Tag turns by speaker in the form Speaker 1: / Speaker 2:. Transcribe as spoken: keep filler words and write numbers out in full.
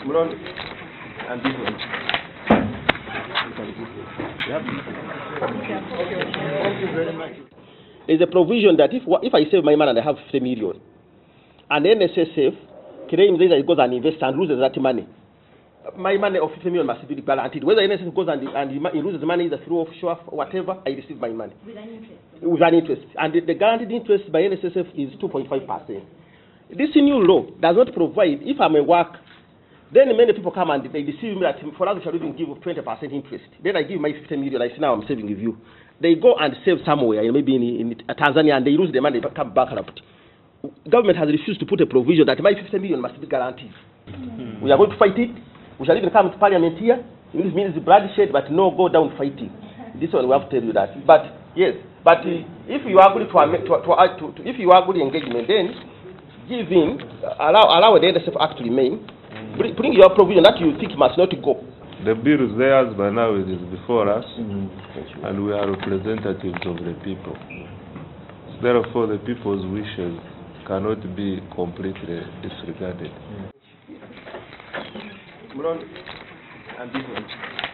Speaker 1: Muron, and this one. Yep. Thank you very much. There's a provision that if if I save my money and I have fifty million, and N S S F claims that it goes and invests and loses that money, my money of fifty million must be guaranteed. Whether N S S F goes and, and he loses money either through offshore or whatever, I receive my money.
Speaker 2: With an interest.
Speaker 1: With an interest. And the, the guaranteed interest by N S S F is two point five percent. This new law does not provide, if I'm a work, then many people come and they deceive me that for us we shall even give twenty percent interest. Then I give my fifty million, I say now I'm saving with you. They go and save somewhere, maybe in, in Tanzania, and they lose the money, they become bankrupt. Government has refused to put a provision that my fifty million must be guaranteed. Mm-hmm. We are going to fight it. We shall even come to parliament here. This means bloodshed, but no go down fighting. This one we have to tell you that. But yes, but uh, if you agree to, to, to, to if you agree engagement, then give in, allow allow the N S S F Act to remain. Bring, bring your provision that you think must not go.
Speaker 3: The bill is theirs, but now it is before us,
Speaker 1: Mm-hmm.
Speaker 3: and we are representatives of the people. Therefore, the people's wishes cannot be completely disregarded.
Speaker 1: Mm-hmm. And this one.